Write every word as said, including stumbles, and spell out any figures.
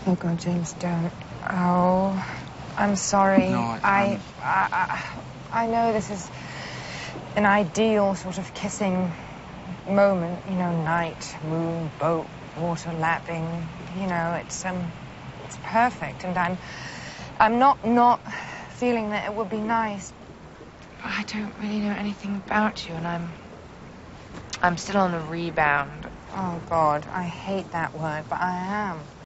Oh, God, James, don't. Oh, I'm sorry. No, I... I, I, I, I know this is an ideal sort of kissing moment, you know, night, moon, boat, water lapping, you know, it's, um, it's perfect, and I'm, I'm not not feeling that it would be nice. But I don't really know anything about you, and I'm, I'm still on the rebound. Oh, God, I hate that word, but I am.